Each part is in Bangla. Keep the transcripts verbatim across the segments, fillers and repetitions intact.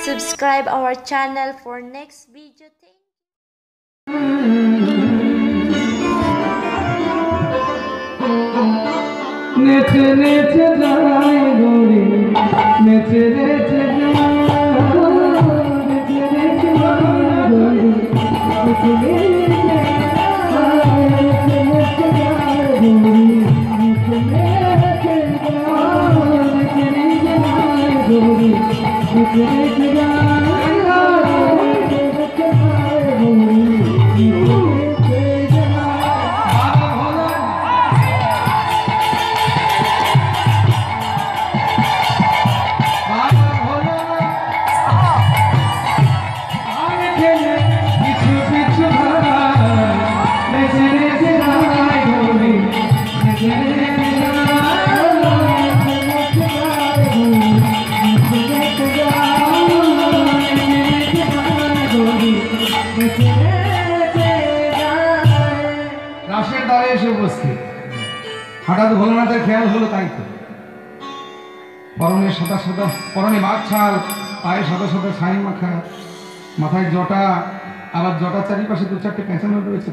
Subscribe our channel for next video. নেচে নেচে যায় গরি নেচে নেচে যায় নেচে নেচে যায় গরি নেচে নেচে যায় নেচে নেচে যায় গরি নেচে নেচে যায় নেচে নেচে যায় গরি নেচে নেচে যায় রাশের দ্বারে এসে উপস্থিত হঠাৎ ভোলানাথের খেয়াল হলো তাই তো পরনে সাদা সাদা পরনে মাছ ছাল পায়ে সাদা সাদা ছাই মাখা মাথায় জটা আবার জটা চারিপাশে দু চারটে পেঁচানো রয়েছে।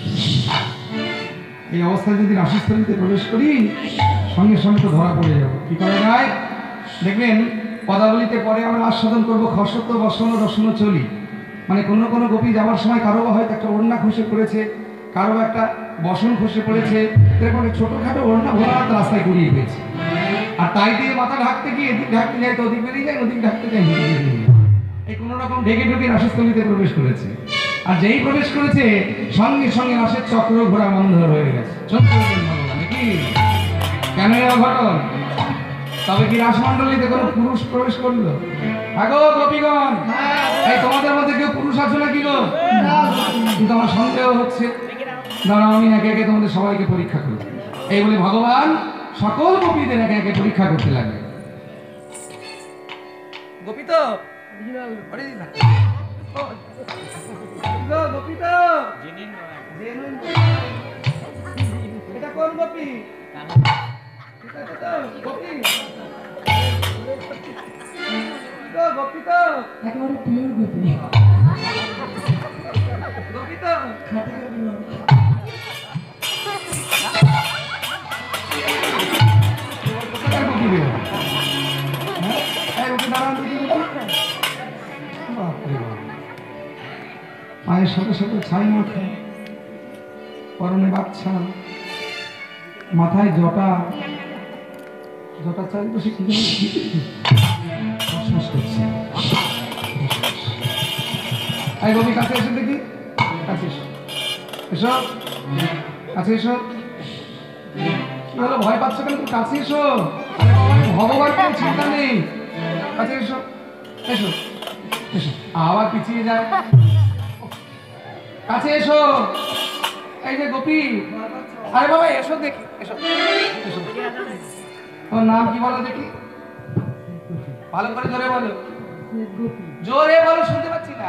এই অবস্থায় যদি রাশিস্থলীতে প্রবেশ করি সঙ্গে সঙ্গে তো ধরা পড়ে যাবো। কি করা যায় দেখবেন পদাবলিতে পরে আমরা আস্বাদন করবো খসত বসন রসন চলি, মানে কোনো কোনো গোপী যাওয়ার সময় কারো হয়তো একটা ওড়না খসে পড়েছে, কারো একটা বসন খসে পড়েছে, এরকম ছোটোখাটো ওড়না ভোলানাথ রাস্তায় ঘুরিয়ে পেয়েছে, আর তাই দিয়ে মাথা ঢাকতে গিয়ে এদিক ঢাকতে যায় তো ওদিক বেরিয়ে যায়, ওদিক ঢাকতে যায় এদিক বেরিয়ে যায়, এই কোনো রকম ঢেকে ঢুকে রাশিস্থলীতে প্রবেশ করেছে। আর যেই প্রবেশ করেছে সঙ্গে সঙ্গে রাশের চক্র ঘোরা বন্ধ হয়ে গেছে। চোখ করবেন ভগবান কি কেন অঘটন? তবে কি রাসমণ্ডলীতে কোনো পুরুষ প্রবেশ করলো? আগো গোপীগণ, এই তোমাদের মধ্যে কেউ পুরুষ আছে নাকি গো? কিন্তু আমার সন্দেহ হচ্ছে, দাঁড়াও আমি একে একে তোমাদের সবাইকে পরীক্ষা করব। এই বলে ভগবান সকল গোপীদের একে একে পরীক্ষা করতে লাগবে। গোপী তো গোপী তো এটা কোন গোপী? গোপী গোপী তো একেবারে পিওর গোপী গোপী তো মায়ের সাথে সাথে ছাই মাখা, পরনে বাচ্চা, মাথায় জটা, জটা চারিপাশে কি করছে। এই গোপী কাছে এসে দেখি, কাছে এসো, এসো কাছে এসো। কি হলো ভয় পাচ্ছ কেন? তুমি কাছে এসো, ভগবান কোনো চিন্তা নেই, কাছে এসো এসো এসো। আবার পিছিয়ে যায়, কাছে এসো। এই যে গোপী, আরে বাবা এসো দেখি, এসো এসো। তোমার নাম কি বলো দেখি, ভালো করে জোরে বলো, জোরে বলো, শুনতে পাচ্ছি না।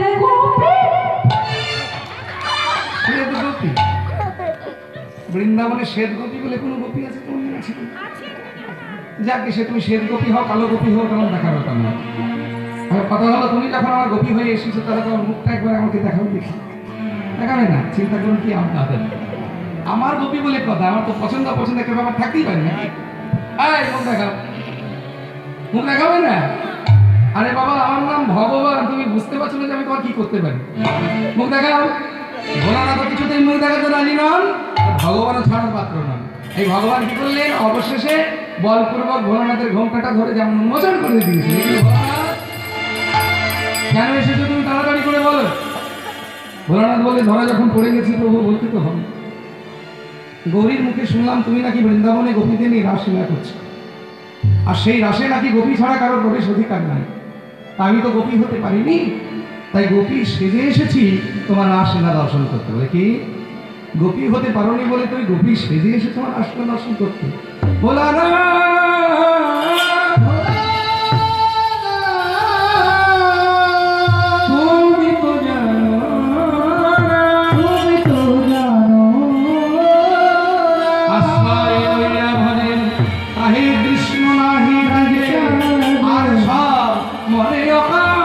গোপী বৃন্দাবনে শ্বেত গোপী বলে কোনো গোপী আছে? তোমার আছে? যাকে সে তুমি শ্বেত গোপী হও কালো গোপী হও তেমন দেখার ব্যাপার না। কথা হলো তুমি যখন আমার গোপী হয়ে এসেছো তাহলে তোমার মুখটা একবার আমাকে দেখাবে দেখি। দেখাবে না? চিন্তা করুন কি আপনাদের আমার গোপী বলে কথা, আমার তো পছন্দ অপছন্দ একটা ব্যাপার থাকতেই পারে না। এই মুখ দেখাও, মুখ দেখাবে না? আরে বাবা আমার নাম ভগবান, তুমি বুঝতে পারছো না যে আমি তোমার কি করতে পারি? মুখ দেখাও। ভোলানাথ কিছুতেই মুখ দেখাতে রাজি নন, ভগবানও ছাড়ার পাত্র নন। এই ভগবান কি করলেন? অবশেষে বলপূর্বক ভোলানাথের ঘোমটাটা ধরে যেমন উন্মোচন করে দিয়েছে। কেন এসেছো তুমি তাড়াতাড়ি করে বলো। ভোলানাথ বলে ধরা যখন পড়ে গেছি প্রভু বলতে তো হবে। গৌরীর মুখে শুনলাম তুমি নাকি বৃন্দাবনে গোপীদের নিয়ে রাসলীলা করছো, আর সেই রাসে নাকি গোপী ছাড়া কারোর প্রবেশ অধিকার নাই। আমি তো গোপী হতে পারিনি, তাই গোপী সেজে এসেছি তোমার রাসলীলা দর্শন করতে। বলে কি গোপী হতে পারোনি বলে তুমি গোপী সেজে এসে তোমার রাসলীলা দর্শন করতে? ভোলানাথ কৃষ্ণ নাহি রাজে আর সব মনে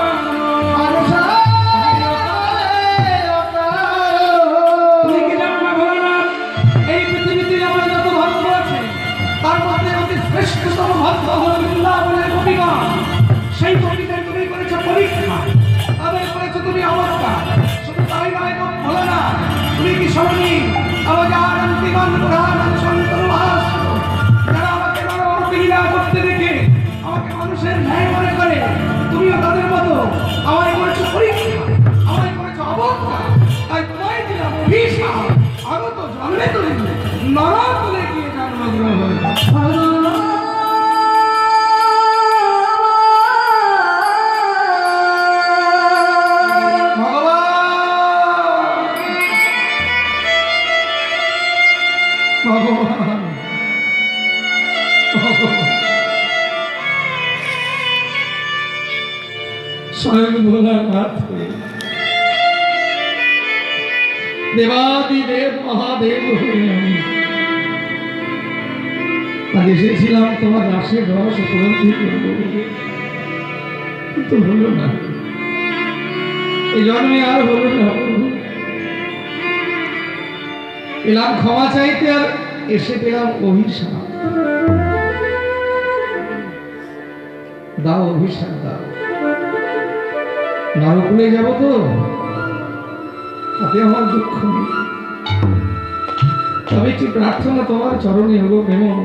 তুমি অবস্থা শুধু তাই নয় তো বলো না তুমি কি শরণী আমার অন্তিমান প্রধান সন্তান মাস যারা আমাকে নরপিলা করতে দেখে আমাকে মানুষের ন্যায় মনে করে তুমিও তাদের মতো আমায় করেছো পরীক্ষা আমায় করেছো অবস্থা তাই তোমায় দিলাম অভিশাপ আগত জন্মে তুমি নরকুলে গিয়ে জন্মগ্রহণ স্বয়ং ভোলানাথ দেবাদিদেব মহাদেব হয়ে আমি আজ এসেছিলাম তোমার রাসের রস উপলব্ধি করবো বলে, কিন্তু হলো না, এই জন্মে আর হলো না। এলাম ক্ষমা চাইতে আর এসে পেলাম অভিশাপ। দাও অভিশাপ দাও, নরকুলে যাব তো তাতে আমার দুঃখ নেই, তবে একটি প্রার্থনা তোমার চরণে হবো প্রেম।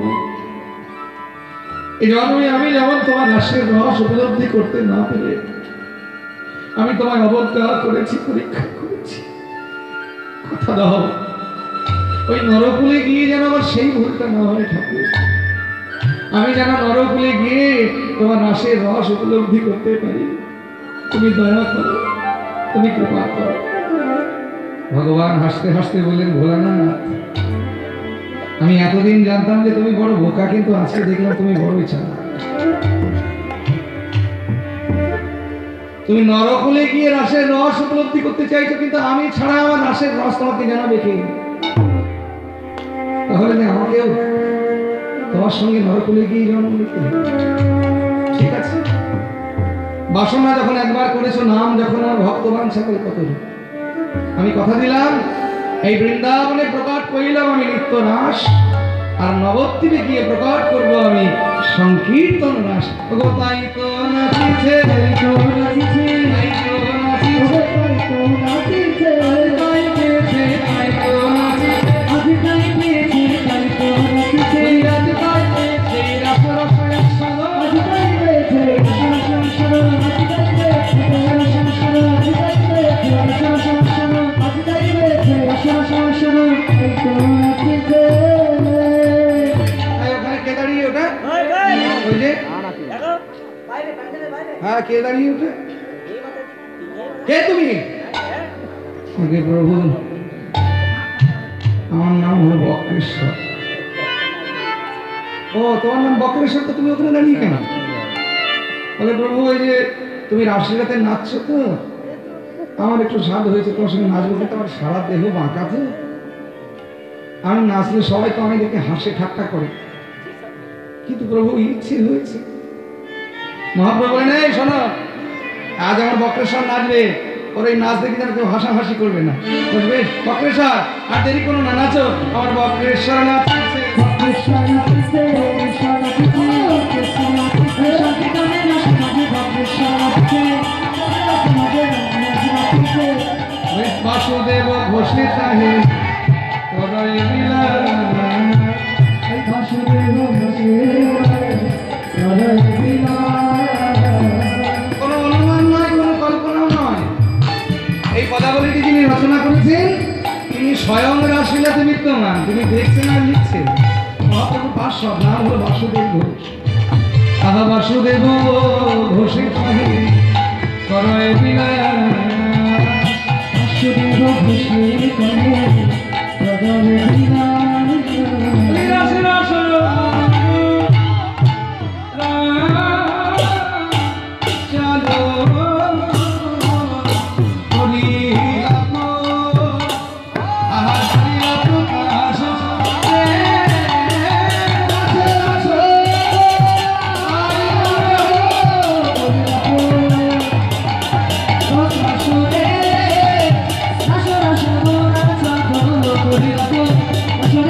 এই জন্মে আমি যেমন তোমার রাসের রস উপলব্ধি করতে না পেরে আমি তোমায় অবজ্ঞা করেছি, পরীক্ষা করেছি, কথা দাও ওই নরকুলে গিয়ে যেন আমার সেই ভুলটা না হয় ঠাকুর। আমি যেন নরকুলে গিয়ে তোমার রাসের রস উপলব্ধি করতে পারি। তুমি দয়া করো, তুমি কৃপা করো। ভগবান হাসতে হাসতে বললেন, ভোলানাথ আমি এতদিন জানতাম যে তুমি বড় বোকা, কিন্তু আজকে দেখলাম তুমি বড়ই চালাক। তুমি নরকুলে গিয়ে রাসের রস উপলব্ধি করতে চাইছো, কিন্তু আমি ছাড়া আমার রাসের রস তোমাকে জানাবে কে? তাহলে আমাকেও তোমার সঙ্গে নরকুলে গিয়ে জন্ম নিতে, ঠিক আছে? বাসনা যখন একবার করেছো, নাম যখন আমার ভক্তবান সকল কত, আমি কথা দিলাম এই বৃন্দাবনে প্রকাট করিলাম আমি নিত্য রাস, আর নবদ্বীপে গিয়ে প্রকাট করব আমি সংকীর্তন রাস। তাই তো নাচিছে, তাই তো নাচিছে, তাই তো নাচিছে, তাই তো নাচিছে, তাই পেয়েছে, তাই তো নাচিছে, আজি তাই পেয়েছে, তাই তো নাচিছে, আজি তাই পেয়েছে, রাস রস একসাথে, আজি তাই পেয়েছে, রাস রস একসাথে, আজি তাই পেয়েছে, রাস রস একসাথে, আজি তাই পেয়েছে, রাস রস একসাথে, আজি তাই পেয়েছে, রাস রস একসাথে, তাই তো নাচিছে। হ্যাঁ, কে দাঁড়িয়ে ওঠে? কে তুমি? প্রভু, আমার নাম হলো বক্রেশ্বর। ও, তোমার নাম বক্রেশ্বর, তো তুমি ওখানে দাঁড়িয়ে কেন? বলে প্রভু, ওই যে তুমি রাসলীলাতে নাচছো তো, আমার একটু স্বাদ হয়েছে তোমার সঙ্গে নাচবো, কিন্তু আমার সারা দেহ বাঁকা তো, আমি নাচলে সবাই তো আমি দেখে হাসে ঠাট্টা করে, কিন্তু প্রভু ইচ্ছে হয়েছে। মহাপ্রভু বলেন, এই শোনো, আজ আমার বক্রেশ্বর নাচবে, ওর এই নাচ দেখে যেন কেউ হাসাহাসি করবে না, বুঝবে? বক্রেশ্বর, আর দেরি কোনো না, নাচো, আমার বক্রেশ্বর নাচছে, বক্রেশ্বর নাচছে, বক্রেশ্বর নাচছে, বক্রেশ্বর নাচছে, সংকীর্তনে নাচে নাচে বক্রেশ্বর নাচছে, বাসুদেব ঘোষে চাহে তদয় মিলা, বাসুদেব ঘোষে তদয় মিলা। কোনো অনুমান নয়, কোনো কল্পনা নয়, এই পদাবলীটি যিনি রচনা করেছেন তিনি স্বয়ং রাসলীলাতে বিদ্যমান, তিনি দেখছেন আর লিখছেন। মহাপ্রভু পার্শ্বদ, নাম হলো বাসুদেব ঘোষ। আহা বাসুদেব ঘোষে চাহে তদয় মিলা, বাসুদেব ঘোষে চাহে তদয় মিলা। Hare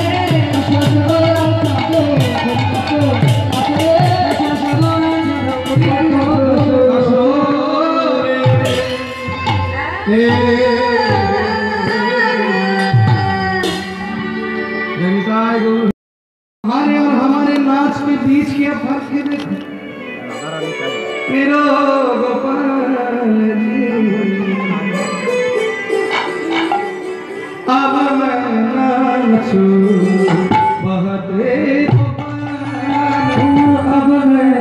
हमारे नाच के बीच क्या फर्क है देखो मेरो गोपाल जी अब मैं नाचू बहते अब मैं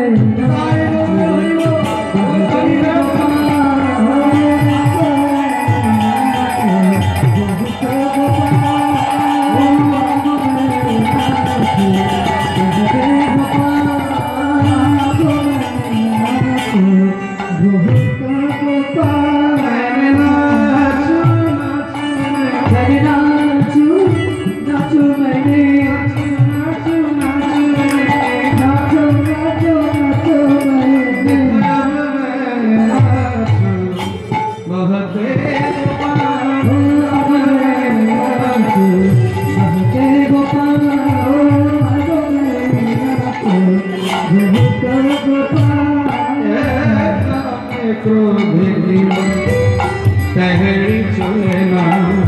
पहली चले ना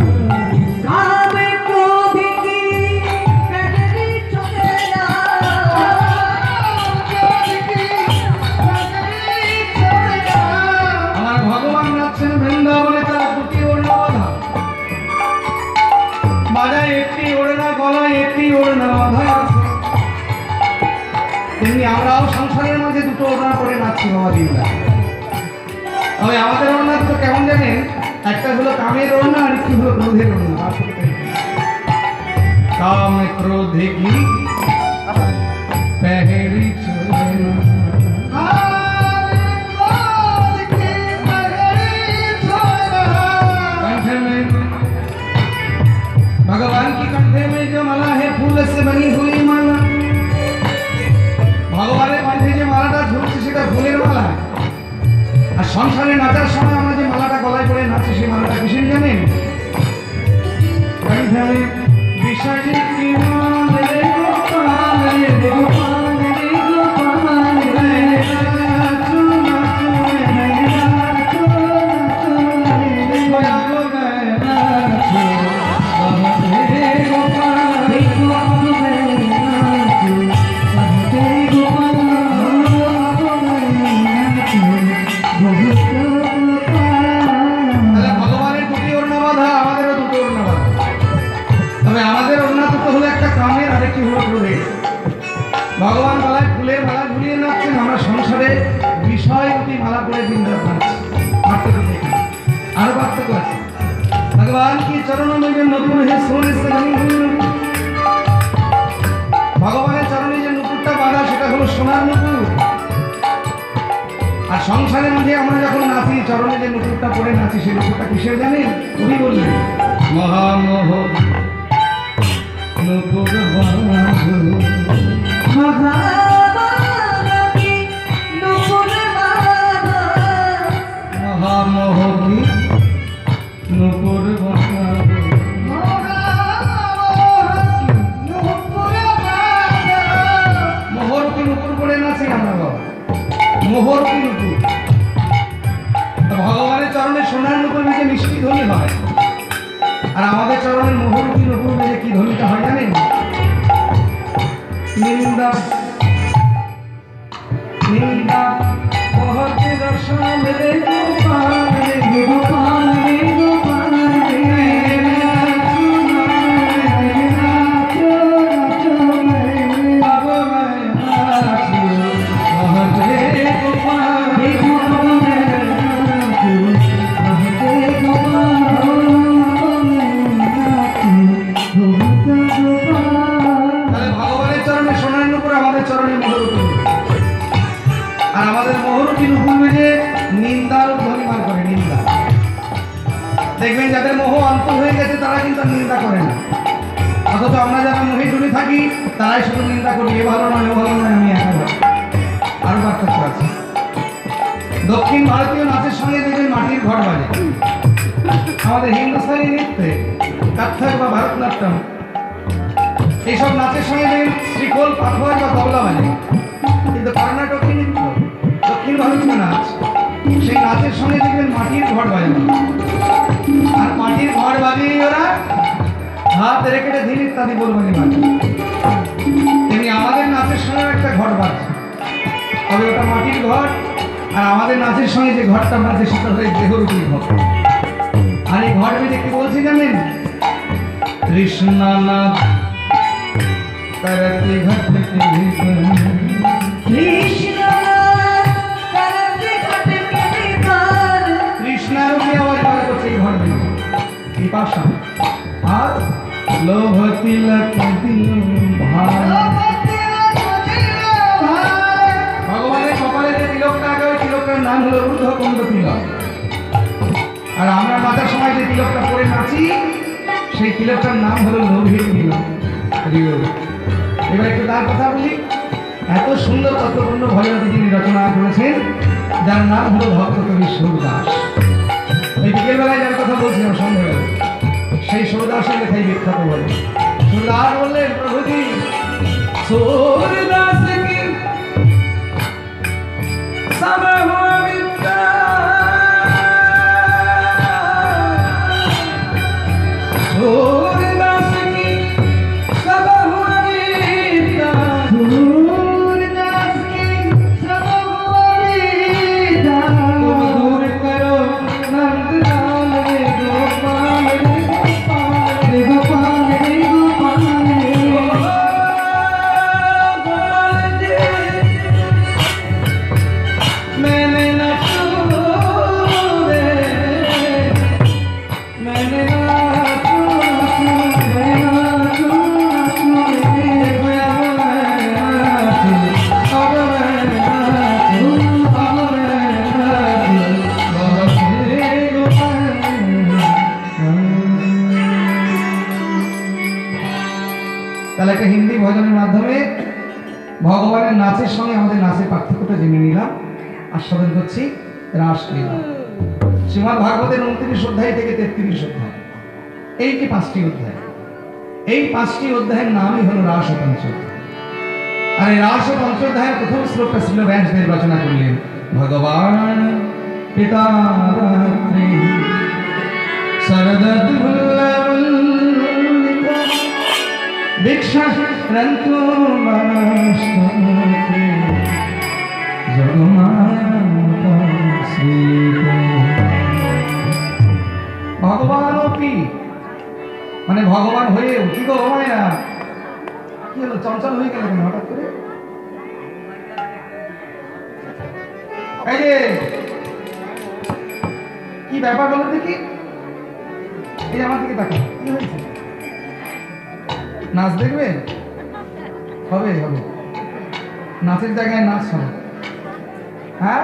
আমরাও সংসারের মধ্যে দুটো ওড়না পরে নাচছি বাবা দিদা। তবে আমাদের ওড়না তো কেমন জানেন, একটা হলো কামের ওড়না আর একটি হলো ক্রোধের ওড়না। কাম ক্রোধে কি पहली चले ना कंठे में भगवान की कंठे में जो माला है फूल से बनी हुई माला, ভগবানের কণ্ঠে যে মালাটা ঝুলছে সেটা ফুলের মালা। আর সংসারে নাচার সময় আমরা যে মালাটা গলায় পরে নাচি সেই মালাটা কিসের জানেন? ভগবানের দুটি ওড়না বাঁধা, আমাদেরও দুটো ওড়না বাঁধা। তবে আমাদের ওড়না দুটো হলো একটা কামের আর একটি হলো ক্রোধের। ভগবান গলায় ফুলের মালা ঝুলিয়ে নাচছেন, আমরা সংসারে বিষয়রূপী মালা পরে দিন রাত নাচছি। পার্থক্য দেখি, আরো পার্থক্য আছে। ভগবান কি চরণ में जो नूपुर है सोने से बनी हुई, ভগবানের চরণে যে নূপুরটা বাঁধা সেটা হলো সোনার নূপুর। আর সংসারের মধ্যে আমরা যখন নাচি চরণে যে নূপুরটা পরে নাচি সেই নূপুরটা কিসের জানেন? কবি বললেন মহামোহ নূপুর বাঁধো মহামোহ কি নূপুর বাঁধো মোহর কি নূপুর পরে নাচি আমরা বাবা, মোহর কি নূপুর। ভগবানের চরণে সোনার নূপুর বেজে মিষ্টি ধ্বনি হয়, আর আমাদের চরণের মোহর কি নূপুর বেজে কি ধ্বনিটা হয় জানেন? নিন্দা নিন্দা বহুতে দর্শন রে গোপাল রে গোপাল রে গোপাল রে আর আমাদের মোহরুটি নূপুর বেজে নিন্দার ধ্বনি বার করে। নিন্দা দেখবেন যাদের মোহ অন্ত হয়ে গেছে তারা কিন্তু নিন্দা করে না, অথচ আমরা যারা মোহে ডুবে থাকি তারাই শুধু নিন্দা করি, এ ভালো নয় ও ভালো নয় আমি একা ভালো। আরো পার্থক্য আছে। দক্ষিণ ভারতীয় নাচের সঙ্গে দেখবেন মাটির ঘট বাজে। আমাদের হিন্দুস্তানি নৃত্যে কত্থক বা ভারতনাট্যম এইসব নাচের সঙ্গে দেখবেন শ্রীখোল পাথর বা তবলা বাজে। কিন্তু কর্ণাটকী নৃত্য দক্ষিণ ভারতীয় নাচ, সেই নাচের সঙ্গে দেখবেন মাটির ঘট বাজে। আর মাটির ঘট বাজিয়ে ওরা হাত রেখে ধিল ইত্যাদি বলবানি বাজে। তেমনি আমাদের নাচের তবে ওটা মাটির ঘর, আর আমাদের নাচের সঙ্গে যে ঘরটা বাজে সেটা হলো দেহরূপী ঘর। আর এই ঘর বেঁধে কি বলছি জানেন? কৃষ্ণনাথ করতে ঘট কৃষ্ণারূপে আবার ঘর করছে এই ঘর বেঁধে পিপাসা আর লোভ তিলক দিল ভাই। ভগবানের কপালে যে তিলকটা আগে ওই তিলকটার নাম হলো ঊর্ধ্বকুণ্ড তিলক। আর আমরা নাচার সময় যে তিলকটা পরে নাচি সেই তিলকটার নাম হলো লোভের তিলক। এবার একটু তার কথা বলি। এত সুন্দর তত্ত্বপূর্ণ ভজনাদি যিনি রচনা করেছেন, যার নাম হলো ভক্ত কবি সুরদাস। এই বিকেলবেলায় যার কথা বলছিলাম সন্ধ্যাবেলা, সেই সুরদাসের লেখাই বিখ্যাত বলে। সুরদাস বললেন, প্রভুজি সুরদাস কি সব হুয়া বিদ্যা, সুরদাস কি সব হুয়া বিদ্যা, সুরদাস কি সব হুয়া বিদ্যা, दूर करो नंद लाल रे गोपाल रे गोपाल रे गोपाल रे गोपाल रे गोपाल जी मैंने न छूए, मैंने न छूए, मैंने न छूए, अब मैं नाचूं, अब मैं नाचूं, बहुत रे गोपाल। তাহলে একটা হিন্দি ভজনের মাধ্যমে ভগবানের নাচের সঙ্গে আমাদের নাচের পার্থক্যটা জেনে নিলাম, আস্বাদন করছি রাসলীলা। শ্রীমদ্ ভাগবতের উনত্রিশ অধ্যায় থেকে তেত্রিশ অধ্যায়, এই যে পাঁচটি অধ্যায়, এই পাঁচটি অধ্যায়ের নামই হলো রাস ও পঞ্চঅধ্যায়। আর এই রাস ও পঞ্চঅধ্যায়ের প্রথম শ্লোকটা ছিল ব্যাসদেব রচনা করলেন, ভগবান পিতা রাত্রি শরদুল্লমল্লিকা দীক্ষা রন্তু মানস্তে জগমাতা শ্রীকা। ভগবান অপি মানে ভগবান হয়ে কি গো মায়া, কি হলো চঞ্চল হয়ে গেল কেন হঠাৎ করে? এই যে কি ব্যাপার বলো দেখি, এই আমার দিকে তাকাও, কি হয়েছে? নাচ দেখবে? হবে হবে, নাচের জায়গায় নাচ হবে। হ্যাঁ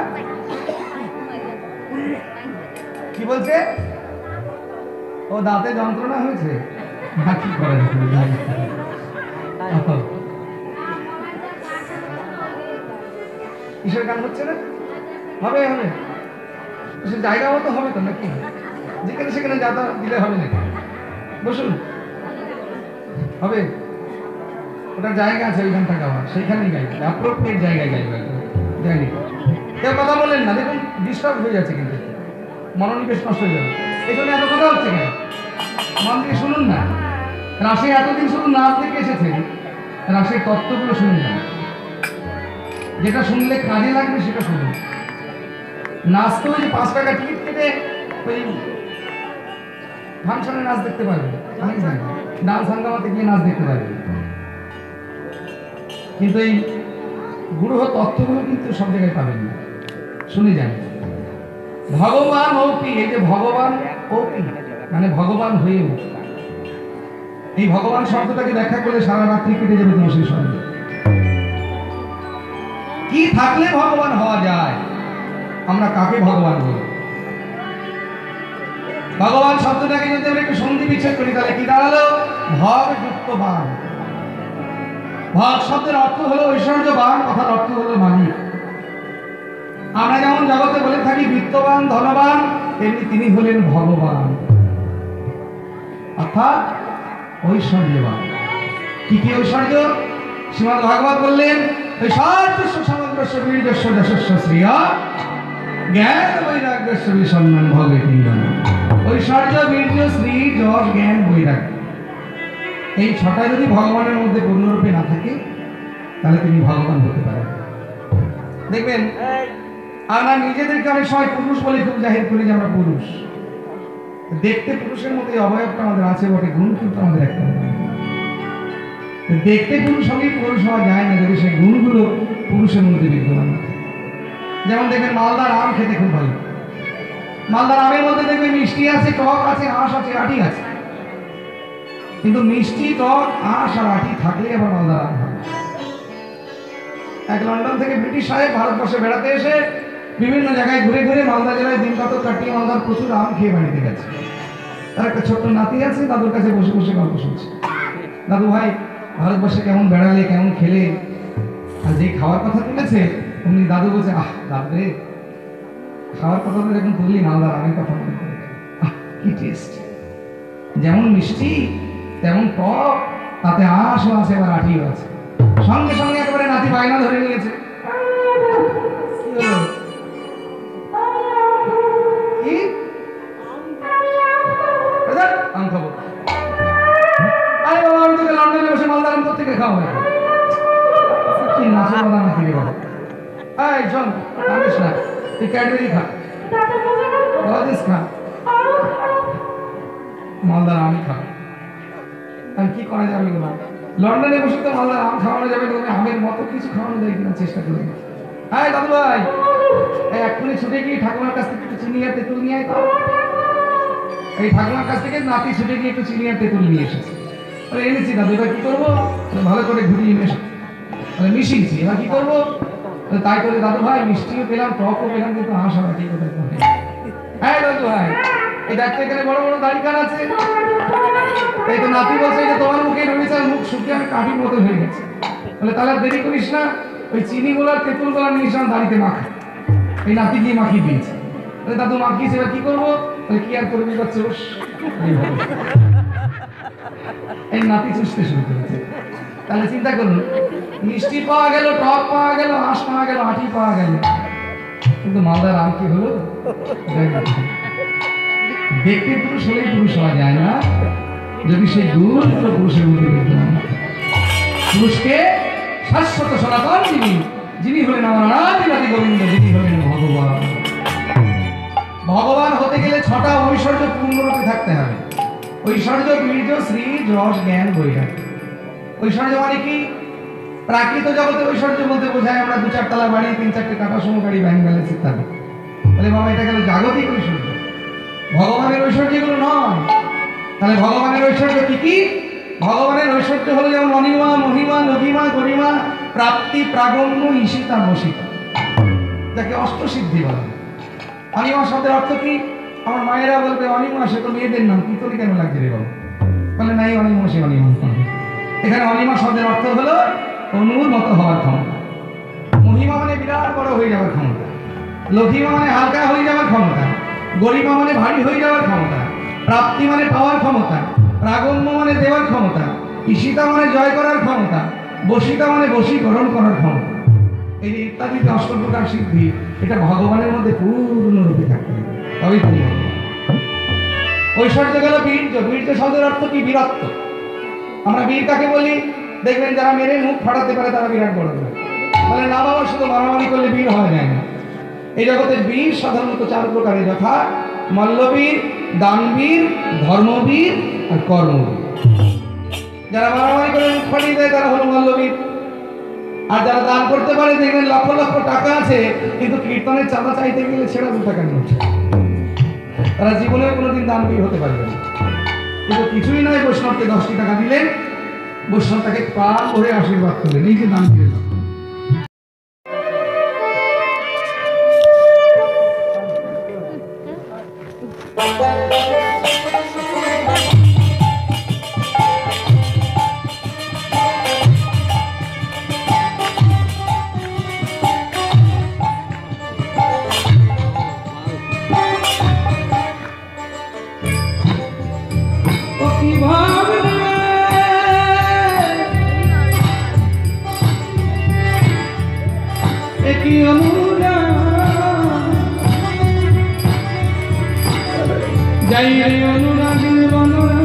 কি বলছে? ও দাঁতে যন্ত্রণা হয়েছে, কি করে কিসের গান হচ্ছে না? হবে হবে, সে জায়গা মতো হবে তো নাকি? যেখানে সেখানে যাতা দিলে হবে নাকি? বসুন, হবে, ওটার জায়গা আছে ওইখানটা গাওয়া, সেইখানেই গাইবে, অ্যাপ্রোপ্রিয়েট জায়গায় গাইবে। জানি কেউ কথা বলেন না, দেখুন ডিস্টার্ব হয়ে যাচ্ছে, কিন্তু মনোনিবেশ নষ্ট হয়ে যাবে। এই জন্য এত কথা হচ্ছে কেন? মন দিয়ে শুনুন না। রাশে এতদিন শুধু নাচ দেখে এসেছেন, রাশের তত্ত্বগুলো শুনে যান। যেটা শুনলে কাজে লাগবে সেটা শুনুন। নাচ তো ওই যে পাঁচ টাকা টিকিট কেটে ওই ফাংশনে নাচ দেখতে পারবে, অনেক জায়গায় ডান্স হাঙ্গামাতে গিয়ে নাচ দেখতে পারবে, কিন্তু এই গুরুহ তত্ত্বগুলো কিন্তু সব জায়গায় পাবেন না। শুনে যান, ভগবান ওপি, এই যে ভগবান ওপি মানে ভগবান হয়ে উঠে, এই ভগবান শব্দটাকে ব্যাখ্যা করলে সারা রাত্রি কেটে যাবে তোমার সেই শব্দ। কি থাকলে ভগবান হওয়া যায়? আমরা কাকে ভগবান বলি? ভগবান শব্দটাকে যদি আমরা একটু সন্ধি বিচ্ছেদ করি তাহলে কি দাঁড়ালো? ভগ যুক্ত বান। ভগ শব্দের অর্থ হলো ঐশ্বর্যবান, কথার অর্থ হলো মালিক। আমরা যেমন জগতে বলে থাকি বিত্তবান, ধনবান, তেমনি তিনি হলেন ভগবান, অর্থাৎ ঐশ্বর্যবান। কি কি ঐশ্বর্য? শ্রীমদ্ ভাগবত বললেন, ঐশ্বর্য সমগ্রস্য বীর্যস্য যশস্য শ্রিয়া জ্ঞান বৈরাগ্যস্য বিসন্নম ভবে কিঞ্জনম। ঐশ্বর্য, বীর্য, শ্রী, যশ, জ্ঞান, বৈরাগ্য, এই ছটা যদি ভগবানের মধ্যে পূর্ণরূপে না থাকে তাহলে তিনি ভগবান হতে পারেন। দেখবেন আমরা নিজেদেরকে অনেক সময় পুরুষ বলে খুব জাহির করি যে আমরা পুরুষ। দেখতে পুরুষের মতো এই অবয়বটা আমাদের আছে বটে, গুণ কিন্তু আমাদের একটা নয়। দেখতে পুরুষ হলেই পুরুষ হওয়া যায় না যদি সেই গুণগুলো পুরুষের মধ্যে বিদ্যমান থাকে। যেমন দেখবেন মালদার আম খেতে খুব ভালো। মালদার আমের মধ্যে দেখবেন মিষ্টি আছে, টক আছে, আঁশ আছে, আটি আছে। কিন্তু মিষ্টি, টক, আঁশ আর আটি থাকলে আবার মালদার আম হয়। এক লন্ডন থেকে ব্রিটিশ সাহেব ভারতবর্ষে বেড়াতে এসে বিভিন্ন জায়গায় ঘুরে ঘুরে মালদা জেলায় দিন কত কাটিয়ে মালদার প্রচুর আম খেয়ে বাড়িতে গেছে। তার একটা ছোট্ট নাতি আছে, দাদুর কাছে বসে বসে গল্প শুনছে। দাদু ভাই, ভারতবর্ষে কেমন বেড়ালে, কেমন খেলে? আর যে খাওয়ার কথা তুলেছে উনি দাদু বলছে, আহ দাদু রে, খাওয়ার কথা তো যখন তুললি মালদার আমের কথা মনে করে, আহ কি টেস্ট! যেমন মিষ্টি তেমন টক, তাতে আঁশও আছে আবার আটিও আছে। সঙ্গে সঙ্গে একেবারে নাতি বায়না ধরে নিয়েছে। কি হলো? কি আম খাবো? আরে বাবা, আমি তোকে লন্ডনে বসে মালদার আম থেকে খাওয়া হয়। কি নাচো কথা না ফিরে বাবা। এই শোন, কাঁদিস না, তুই ক্যাডবেরি খা, লজিস খা, মালদার আম খা। আর কি করা যাবে না? লন্ডনে বসে তো মালদার আম খাওয়ানো যাবে, তবে আমের মতো কিছু খাওয়ানো যায় কিনা চেষ্টা করি। হ্যাঁ দাদু ভাই, এই এক্ষুনি ছুটে গিয়ে ঠাকুমার কাছ থেকে একটু চিনি আর তেঁতুল নিয়ে আয় তো। এই ঠাকুমার কাছ থেকে নাতি ছুটে গিয়ে একটু চিনি আর তেঁতুল নিয়ে এসেছে। এনেছি দাদু, এবার কি করবো? ভালো করে ঘুরিয়ে মেশে মিশিয়েছি, এবার কি করবো? তাই করে দাদু ভাই, মিষ্টিও পেলাম, টকও পেলাম, কিন্তু আশা ঠিক কোথায়? হ্যাঁ দাদু ভাই, এই দেখতে এখানে বড় বড় দাড়ি কান আছে। এই তো নাতি বলছে যে তোমার মুখে রয়েছে, মুখ শুকিয়ে আমি কাঠির মতো হয়ে গেছে। বলে তাহলে দেরি করিস না, ওই চিনি গোলার তেঁতুল গোলার নিয়ে এসে দাড়িতে মাখা। এই নাতি গিয়ে মাখিয়ে দিয়েছে। বলে দাদু মাখিয়েছে, এবার কি করবো? তাহলে কি আর করবি? বা চোষ এই নাতি চুষতে শুরু করেছে। তাহলে চিন্তা করুন, মিষ্টি পাওয়া গেল, টক পাওয়া গেল, আঁশ পাওয়া গেল, আটি পাওয়া গেল, কিন্তু মালদার আম কি হলো? দেখতে পুরুষ হলেই পুরুষ হওয়া যায় না যদি সেই গুণগুলো পুরুষের মধ্যে বিদ্যমান। পুরুষকে শাশ্বত সনাতন যিনি, যিনি হলেন আমার আদিনাদি গোবিন্দ, যিনি হলেন ভগবান। ভগবান হতে গেলে ছটা ঐশ্বর্য পূর্ণরূপে থাকতে হবে। ঐশ্বর্য, বীর্য, শ্রী, যশ, জ্ঞান, বৈরাগ্য। ঐশ্বর্য মানে কি? প্রাকৃত জগতে ঐশ্বর্য বলতে বোঝায় আমরা দু চারতলা বাড়ি, তিন চারটে টাটা সুমো গাড়ি, ব্যাংক ব্যালেন্স ইত্যাদি। তাহলে বাবা, এটা গেল জাগতিক ঐশ্বর্য। ভগবানের ঐশ্বর্য এগুলো নয়। তাহলে ভগবানের ঐশ্বর্য কি কি? ভগবানের ঐশ্বর্য হলো যেমন অনিমা, মহিমা, নদীমা, গরিমা, প্রাপ্তি, প্রাগম্য, ঈশিতা, বসিতা, যাকে অষ্টসিদ্ধি বলে। অনিমা শব্দের অর্থ কি? আমার মায়েরা বলবে অনিমা, সে তো মেয়েদের নাম, কি তোর কেন লাগছে রে বাবা? বলে নাই, অনিমা সে অনিমা। এখানে অনিমা শব্দের অর্থ হলো অনুর মতো হওয়ার ক্ষমতা। মহিমা মানে বিরাট বড় হয়ে যাওয়ার ক্ষমতা। লঘিমা মানে হালকা হয়ে যাওয়ার ক্ষমতা। গরিমা মানে ভারী হয়ে যাওয়ার ক্ষমতা। প্রাপ্তি মানে পাওয়ার ক্ষমতা। প্রাগম্য মানে দেওয়ার ক্ষমতা। ঈশিতা মানে জয় করার ক্ষমতা। বসিতা মানে বশীকরণ করার ক্ষমতা। এই যে ইত্যাদিতে অষ্টপ্রকার সিদ্ধি, এটা ভগবানের মধ্যে পূর্ণরূপে থাকতে হবে, তবেই তুমি ভগবান। ঐশ্বর্য গেল বীর্য। বীর্য শব্দের অর্থ কি? বীরত্ব। আমরা বীর কাকে বলি? দেখবেন যারা মেরে মুখ ফাটাতে পারে তারা বিরাট বড় বীর। বলে না বাবা, শুধু মারামারি করলে বীর হওয়া যায় না। এই জগতের বীর সাধারণত চার প্রকারের, যথা মল্লবীর, দানবীর, ধর্মবীর আর কর্মবীর। যারা মারামারি করে মুখ ফাটিয়ে দেয় তারা হলো মল্লবীর। আর যারা দান করতে পারে, দেখবেন লক্ষ লক্ষ টাকা আছে, কিন্তু কীর্তনের চাঁদা চাইতে গেলে ছেড়া দু টাকা নোট, তারা জীবনে কোনোদিন দানবীর হতে পারবে না। কিন্তু কিছুই নয়, বৈষ্ণবকে দশটি টাকা দিলেন, বৈষ্ণব তাকে প্রাণ ভরে আশীর্বাদ করলেন, এই যে দানবীরের লক্ষণ। যাই রে অনুরাগের বনরা,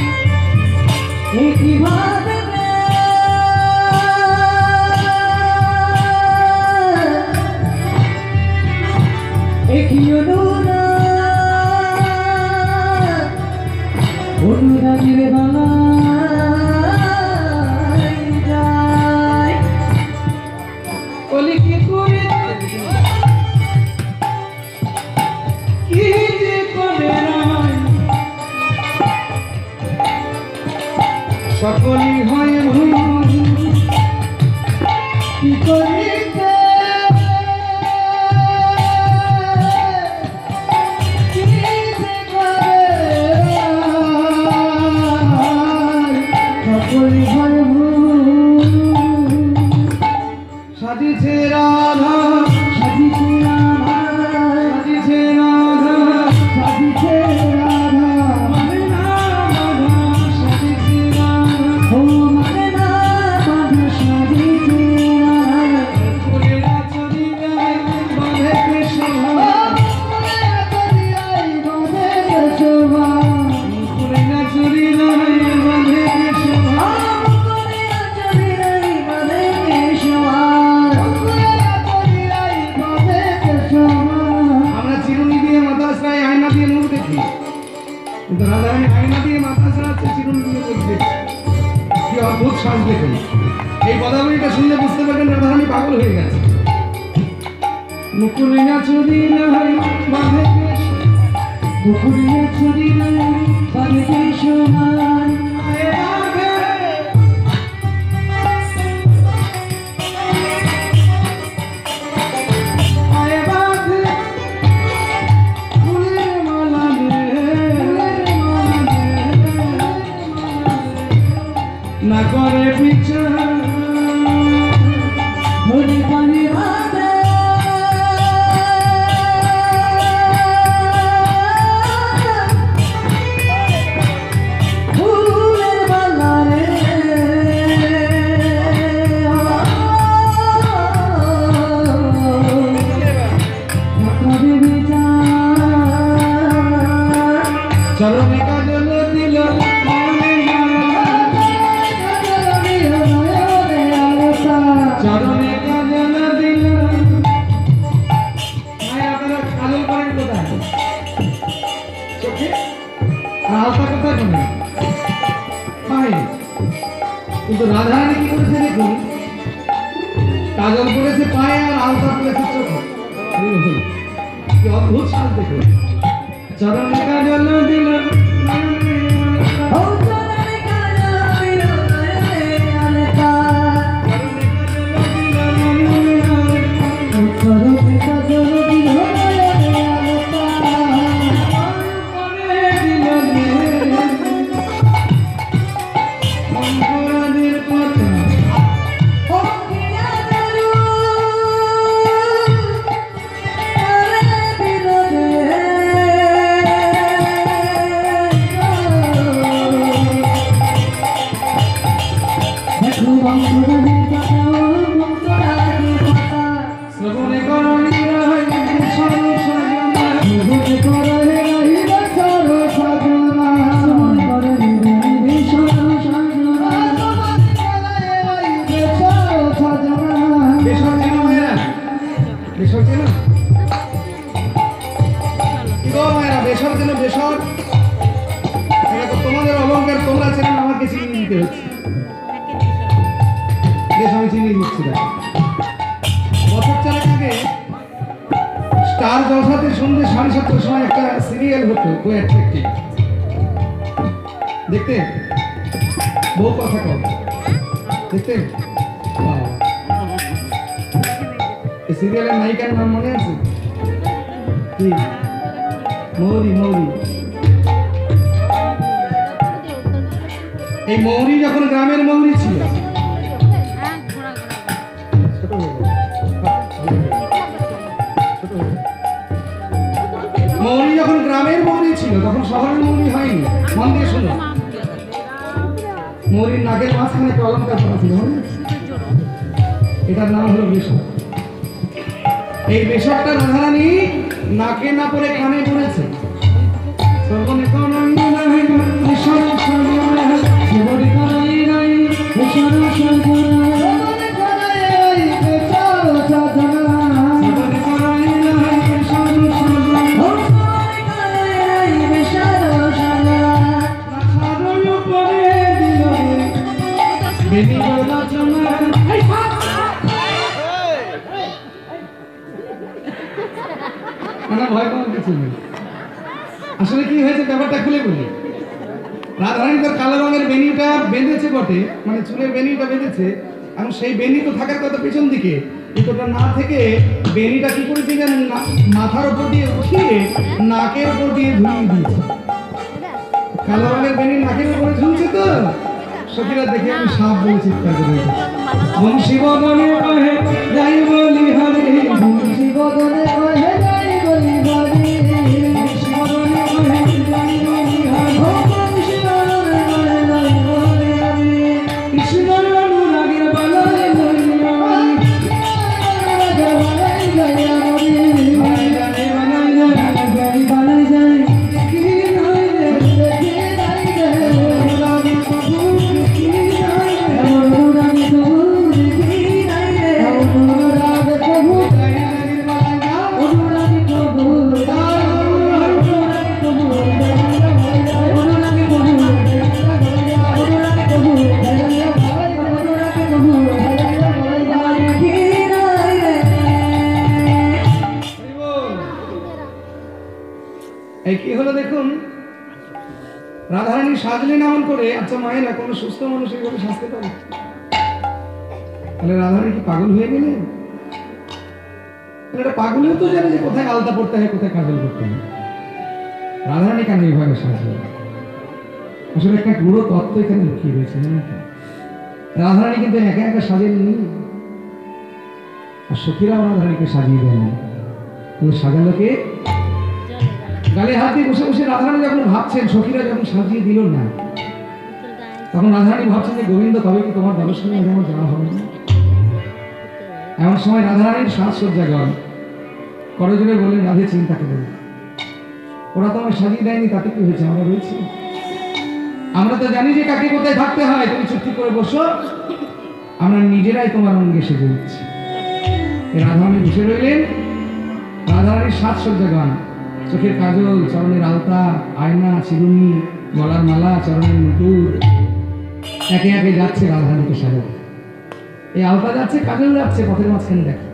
কিভাবে শ্বাস দেখুন। এই পদাবলীটা শুনলে বুঝতে পারবেন রাধারানী পাগল হয়ে গেছে। মুকুলিয়া চুরি নাই বাঁধে কেশ, মুকুলিয়া চুরি নাই বাঁধে কেশ মান। না করে বিচার হরি পানি ভাবে ফুলের মালা রে না করে বিচার চরণে কাজল দিল চরণে কাজল দিল। মায়ের আপনারা কাজল করেন কোথায়? চোখে? আর আলতা কোথায় করেন? পায়ে। কিন্তু রাধারানী কি করেছে দেখুন, কাজল করেছে পায়ে আর আলতা করেছে চোখে। কি অদ্ভুত সাজ দেখুন। চরণে কাজল দিল তোমাদের অলঙ্কার তোমরা চেনেন, আমাকে চিনি দিতে হচ্ছে। বেশ আমি চিনি দিচ্ছি। বছর চারেক আগে স্টার জলসাতে সন্ধ্যে সাড়ে সাতটার সময় একটা সিরিয়াল হতো, কো অ্যাট্রাক্টিভ দেখতে, বহু কথা কম দেখতে। এই সিরিয়ালের নায়িকার নাম মনে আছে কি? মৌরি। মৌরি এই মৌরি যখন গ্রামের মৌরি ছিল, মৌরি যখন গ্রামের মৌরি ছিল তখন শহরের মৌরি হয়নি। মন দিয়ে শোনো, মৌরির নাকের মাঝখানে একটা অলঙ্কার করা ছিল, এটার নাম হলো বেশক। এই বেশকটা রাধারানী নাকে না পরে কানে পড়েছে। ভয় পাওয়ার কিছু নেই। আসলে কি হয়েছে ব্যাপারটা খুলে বলি। রাধারানী তার কালো রঙের বেনিটা বেঁধেছে বটে, মানে চুলের বেনিটা বেঁধেছে, এবং সেই বেনি তো থাকার কথা পেছন দিকে, কিন্তু ওটা না থেকে বেনিটা কি করেছে জানেন না, মাথার উপর দিয়ে উঠিয়ে নাকের উপর দিয়ে ঝুলিয়ে দিয়েছে। কালো রঙের বেনি নাকের উপরে ঝুলছে তো সখীরা দেখে আমি সাপ বলে চিৎকার করে বংশী বদনে কহে যাই বলি হরে, বংশী বদনে কহে যাই বলি হরে, বংশী বদনে কহে যাই বলি হরে, বংশী বদনে কহে যাই বলি হরে, কৃষ্ণ অনুরাগের বালায় যাই হরে, বালায় যাই হরে, বালায় যাই বালায় যাই বালায় যাই কি নাই রে কি নাই রে রাধে প্রভু কি নাই রে রাধে প্রভু কি নাই রে রাধে প্রভু রাধারানী সাজলেন এমন করে। আচ্ছা মায়েরা, কোনো সুস্থ মানুষ এইভাবে সাজতে পারে? তাহলে রাধারানী কি পাগল হয়ে গেলেন? এটা পাগলেও তো জানে যে কোথায় আলতা পড়তে হয়, কোথায় কাজল করতে হয়। রাধারানী কেন এইভাবে সাজলেন? আসলে একটা পুরো তত্ত্ব এখানে লুকিয়ে রয়েছে, জানেন তো? রাধারানী কিন্তু একা একা সাজেননি, আর সখীরাও রাধারানীকে সাজিয়ে দেন। সাজালো কে? গালে হাত দিয়ে বসে বসে রাধারানী যখন ভাবছেন, সখীরা যখন সাজিয়ে দিল না, তখন রাধারানী ভাবছেন যে গোবিন্দ তবে কি তোমার দর্শনে আমার যাওয়া হবে না? এমন সময় রাধারানীর সাজসজ্জা গল করজোরে বললেন, রাধে চিন্তা করে, ওরা তো আমায় সাজিয়ে দেয়নি, তাতে কি হয়েছে? আমরা রয়েছি, আমরা তো জানি যে কাকে কোথায় থাকতে হয়। তুমি চুক্তি করে বসো, আমরা নিজেরাই তোমার অঙ্গে সেজে উঠছি। রাধারানী বসে রইলেন। রাধারানীর সাজসজ্জা গান, চোখের কাজল, চরণের আলতা, আয়না, চিরুনি, গলার মালা, চরণের মুকুট একে একে যাচ্ছে রাধারানীকে সাজাতে। এই আলতা যাচ্ছে, কাজল যাচ্ছে, পথের মাঝখানে দেখে।